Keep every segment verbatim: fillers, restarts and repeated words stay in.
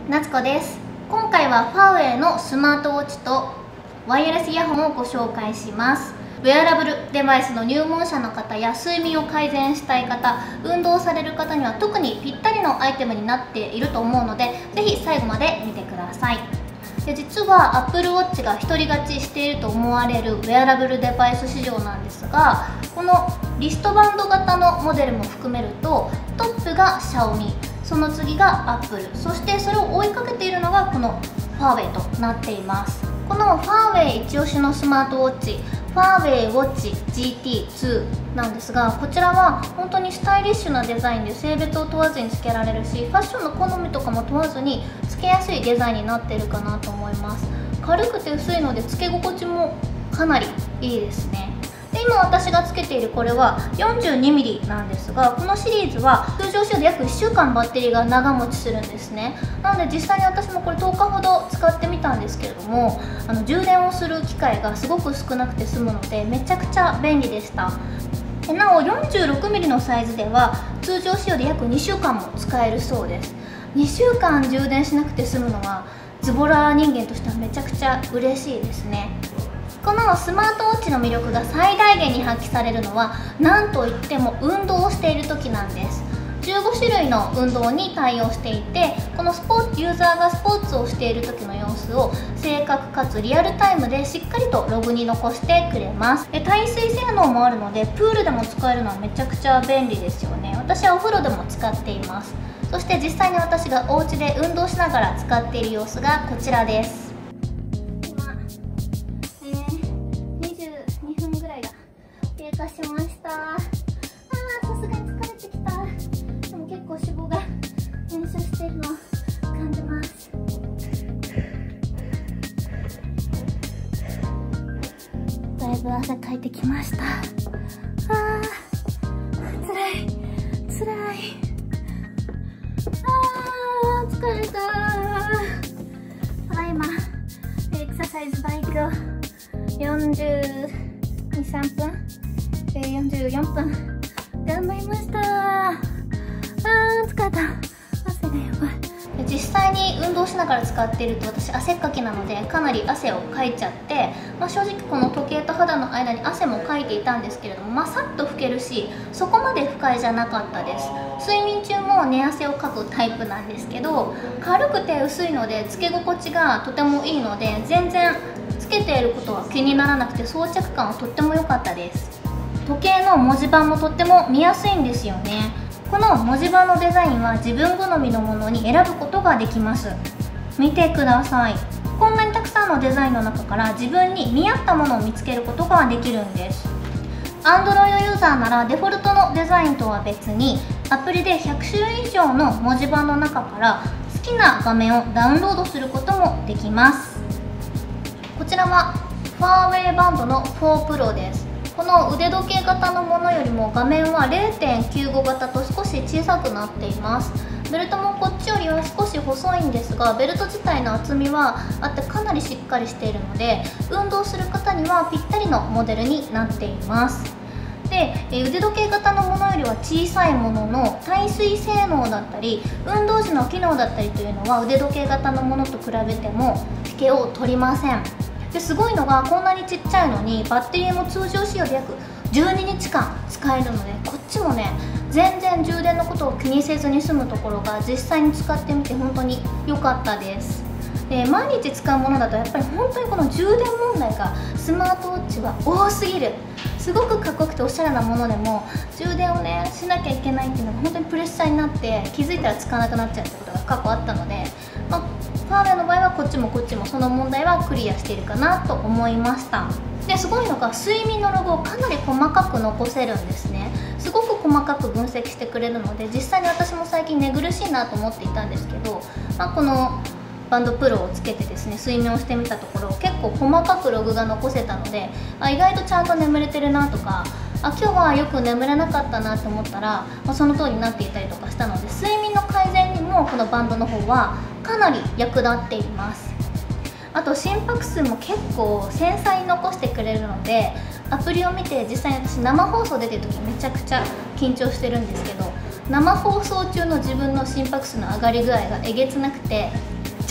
夏子です。今回はファーウェイのスマートウォッチとワイヤレスイヤホンをご紹介します。ウェアラブルデバイスの入門者の方や睡眠を改善したい方、運動される方には特にぴったりのアイテムになっていると思うので、ぜひ最後まで見てください。で実は Apple Watch が独り勝ちしていると思われるウェアラブルデバイス市場なんですが、このリストバンド型のモデルも含めるとトップが Xiaomi、その次が Apple、そしてそれを追いかけているのがこのファーウェイとなっています。このファーウェイ一押しのスマートウォッチ、ファーウェイウォッチ ジーティーツー なんですが、こちらは本当にスタイリッシュなデザインで性別を問わずにつけられるし、ファッションの好みとかも問わずにつけやすいデザインになっているかなと思います。軽くて薄いのでつけ心地もかなりいいですね。で今私がつけているこれは よんじゅうにミリ なんですが、このシリーズは通常使用で約いっしゅうかんバッテリーが長持ちするんですね。なので実際に私もこれとおかほど使ってみたんですけれども、あの充電をする機会がすごく少なくて済むのでめちゃくちゃ便利でした。でなお よんじゅうろくミリ のサイズでは通常使用で約にしゅうかんも使えるそうです。にしゅうかん充電しなくて済むのはズボラ人間としてはめちゃくちゃ嬉しいですね。このスマートウォッチの魅力が最大限に発揮されるのは何といっても運動をしている時なんです。じゅうごしゅるいの運動に対応していて、このスポーツユーザーがスポーツをしている時の様子を正確かつリアルタイムでしっかりとログに残してくれます。で耐水性能もあるのでプールでも使えるのはめちゃくちゃ便利ですよね。私はお風呂でも使っています。そして実際に私がお家で運動しながら使っている様子がこちらです。経過しました。あー、さすがに疲れてきた。でも結構脂肪が減少しているのを感じます。だいぶ汗かいてきました。あー、つらいつらい。あー、疲れた。ただいまエクササイズバイクをよんじゅうに、さんぷんよんじゅうよんぷん頑張りました。あー疲れた。汗がやばい。実際に運動しながら使っていると私汗っかきなのでかなり汗をかいちゃって、まあ、正直この時計と肌の間に汗もかいていたんですけれども、まあ、さっと拭けるしそこまで不快じゃなかったです。睡眠中も寝汗をかくタイプなんですけど、軽くて薄いのでつけ心地がとてもいいので全然つけていることは気にならなくて装着感はとっても良かったです。時計の文字盤もとっても見やすいんですよね。この文字盤のデザインは自分好みのものに選ぶことができます。見てください。こんなにたくさんのデザインの中から自分に見合ったものを見つけることができるんです。 Android ユーザーならデフォルトのデザインとは別にアプリでひゃくしゅるい以上の文字盤の中から好きな画面をダウンロードすることもできます。こちらはファーウェイバンドのフォープロです。この腕時計型のものよりも画面は れいてんきゅうご 型と少し小さくなっています。ベルトもこっちよりは少し細いんですが、ベルト自体の厚みはあってかなりしっかりしているので運動する方にはぴったりのモデルになっています。で腕時計型のものよりは小さいものの耐水性能だったり運動時の機能だったりというのは腕時計型のものと比べても引けを取りません。ですごいのがこんなにちっちゃいのにバッテリーも通常使用で約じゅうににちかん使えるので、こっちもね全然充電のことを気にせずに済むところが実際に使ってみて本当に良かったです。で毎日使うものだとやっぱり本当にこの充電問題がスマートウォッチは多すぎる。すごくかっこよくておしゃれなものでも充電をねしなきゃいけないっていうのが本当にプレッシャーになって気づいたら使わなくなっちゃうってことが過去あったので、まあ、ファーウェイの場合はこっちもこっちもその問題はクリアしているかなと思いました。ですごいのが睡眠のログをかなり細かく残せるんですね。すごく細かく分析してくれるので実際に私も最近寝苦しいなと思っていたんですけど、まあ、このバンドプロをつけてですね睡眠をしてみたところ結構細かくログが残せたので、あ意外とちゃんと眠れてるなとか、あ今日はよく眠れなかったなと思ったら、まあ、その通りになっていたりとかしたので睡眠の改善にもこのバンドの方はかなり役立っています。あと心拍数も結構繊細に残してくれるので、アプリを見て実際に私生放送出てる時めちゃくちゃ緊張してるんですけど、生放送中の自分の心拍数の上がり具合がえげつなくて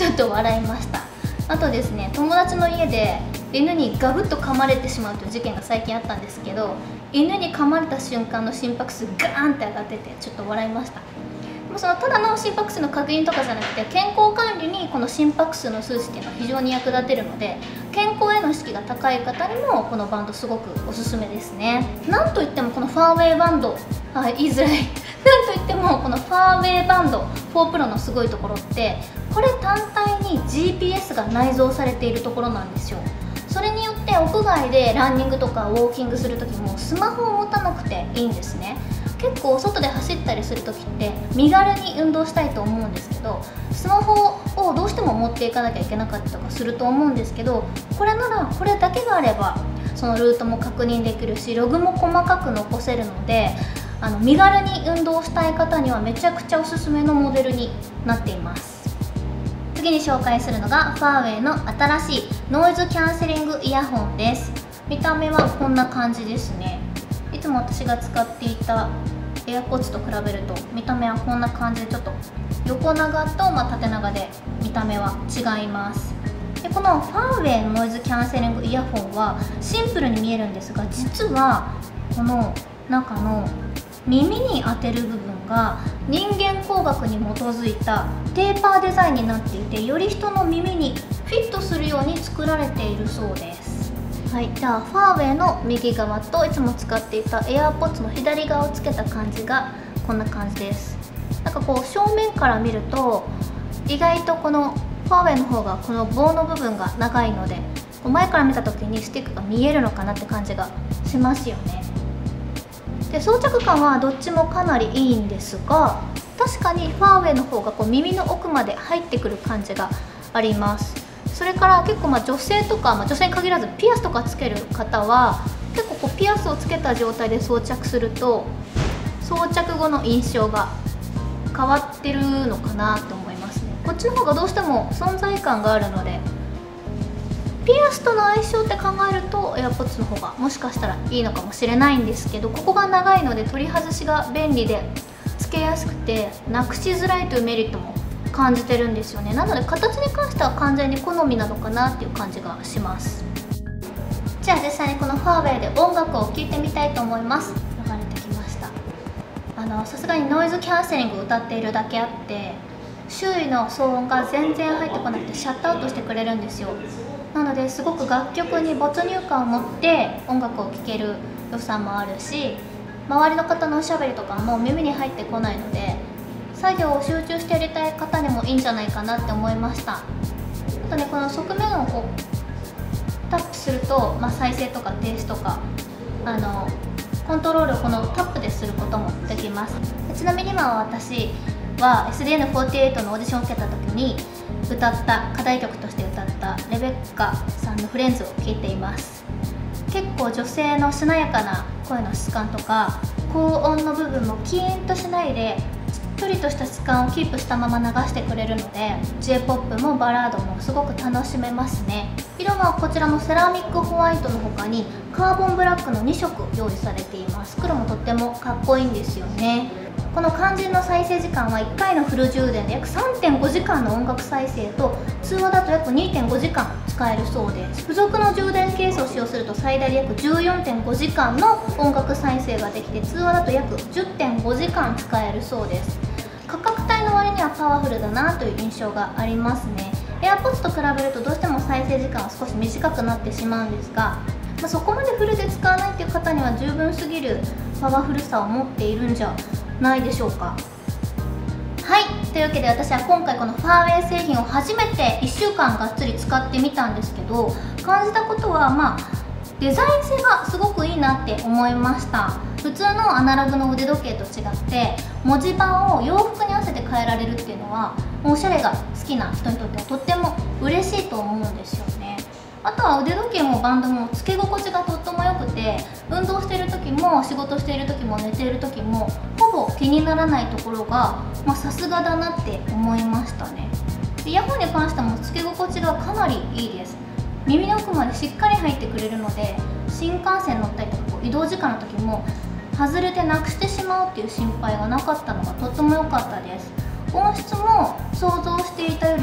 ちょっと笑いました。あとですね、友達の家で犬にガブッと噛まれてしまうという事件が最近あったんですけど、犬に噛まれた瞬間の心拍数ガーンって上がっててちょっと笑いました。でもそのただの心拍数の確認とかじゃなくて、健康管理にこの心拍数の数値っていうのは非常に役立てるので、健康への意識が高い方にもこのバンドすごくおすすめですね。なんといってもこのファーウェイバンド、はい、言いづらいなんといってもこのファーウェイバンドフォープロのすごいところって、これ単体に ジーピーエス が内蔵されているところなんですよ。それによって屋外でランニングとかウォーキングする時もスマホを持たなくていいんですね。結構外で走ったりする時って身軽に運動したいと思うんですけど、スマホをどうしても持っていかなきゃいけなかったりとかすると思うんですけど、これならこれだけがあればそのルートも確認できるし、ログも細かく残せるので、あの身軽に運動したい方にはめちゃくちゃおすすめのモデルになっています。次に紹介するのがファーウェイの新しいノイズキャンセリングイヤホンです。見た目はこんな感じですね。いつも私が使っていた AirPods と比べると見た目はこんな感じで、ちょっと横長と、まあ、縦長で見た目は違います。でこのファーウェイのノイズキャンセリングイヤホンはシンプルに見えるんですが、実はこの中の耳に当てる部分が人間工学に基づいたテーパーデザインになっていて、より人の耳にフィットするように作られているそうです。はい、じゃあファーウェイの右側といつも使っていた AirPods の左側をつけた感じがこんな感じです。なんかこう正面から見ると意外とこのファーウェイの方がこの棒の部分が長いので、前から見た時にスティックが見えるのかなって感じがしますよね。で装着感はどっちもかなりいいんですが、確かにファーウェイの方がこう耳の奥まで入ってくる感じがあります。それから結構まあ女性とか、まあ、女性に限らずピアスとかつける方は結構こうピアスをつけた状態で装着すると装着後の印象が変わってるのかなと思いますね。こっちの方がどうしても存在感があるので、ピアスとの相性って考えると AirPods の方がもしかしたらいいのかもしれないんですけど、ここが長いので取り外しが便利でつけやすくてなくしづらいというメリットも感じてるんですよね。なので形に関しては完全に好みなのかなっていう感じがします。じゃあ実際にこのファーウェイで音楽を聴いてみたいと思います。流れてきました。あのさすがにノイズキャンセリングを歌っているだけあって周囲の騒音が全然入ってこなくてシャットアウトしてくれるんですよ。なのですごく楽曲に没入感を持って音楽を聴ける良さもあるし、周りの方のおしゃべりとかも耳に入ってこないので作業を集中してやりたい方にもいいんじゃないかなって思いました。あとね、この側面をこうタップすると、まあ、再生とか停止とかあのコントロールをこのタップですることもできます。ちなみに今私は エスディーエヌフォーティーエイト のオーディションを受けた時に歌った課題曲として歌ったレベッカさんの「フレンズ」を聴いています。結構女性のしなやかな声の質感とか高音の部分もキーンとしないでしっとりとした質感をキープしたまま流してくれるので ジェイポップ もバラードもすごく楽しめますね。色はこちらもセラミックホワイトの他にカーボンブラックのに色用意されています。黒もとってもかっこいいんですよね。この肝心の再生時間はいっかいのフル充電で約 さんてんごじかんの音楽再生と通話だと約 にてんごじかん使えるそうです。付属の充電ケースを使用すると最大で約 じゅうよんてんごじかんの音楽再生ができて、通話だと約 じゅってんごじかん使えるそうです。価格帯の割にはパワフルだなという印象がありますね。 AirPods と比べるとどうしても再生時間は少し短くなってしまうんですが、まあ、そこまでフルで使わないっていう方には十分すぎるパワフルさを持っているんじゃないでしょうか。はい、というわけで私は今回このファーウェイ製品を初めていっしゅうかんがっつり使ってみたんですけど、感じたことはまあデザイン性がすごくいいなって思いました。普通のアナログの腕時計と違って文字盤を洋服に合わせて変えられるっていうのはおしゃれが好きな人にとってはとっても嬉しいと思うんですよね。あとは腕時計もバンドもつけ心地がとっても良くて、運動している時も仕事している時も寝ている時もほぼ気にならないところがさすがだなって思いましたね。イヤホンに関してもつけ心地がかなりいいです。耳の奥までしっかり入ってくれるので、新幹線乗ったりとか移動時間の時も外れてなくしてしまうっていう心配がなかったのがとっても良かったです。音質も想像していたよりもかな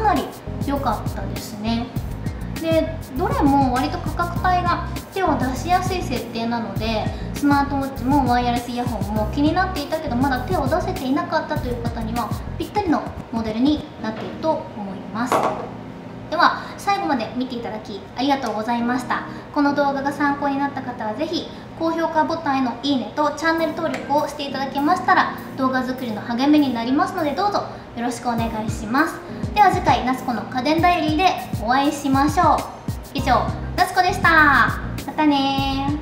なり良かったですね。でどれも割と価格帯が手を出しやすい設定なので、スマートウォッチもワイヤレスイヤホンも気になっていたけどまだ手を出せていなかったという方にはぴったりのモデルになっていると思います。では最後まで見ていただきありがとうございました。この動画が参考になった方はぜひ高評価ボタンへのいいねとチャンネル登録をしていただけましたら動画作りの励みになりますので、どうぞよろしくお願いします。では次回夏子の家電ダイアリーでお会いしましょう。以上夏子でした。またねー。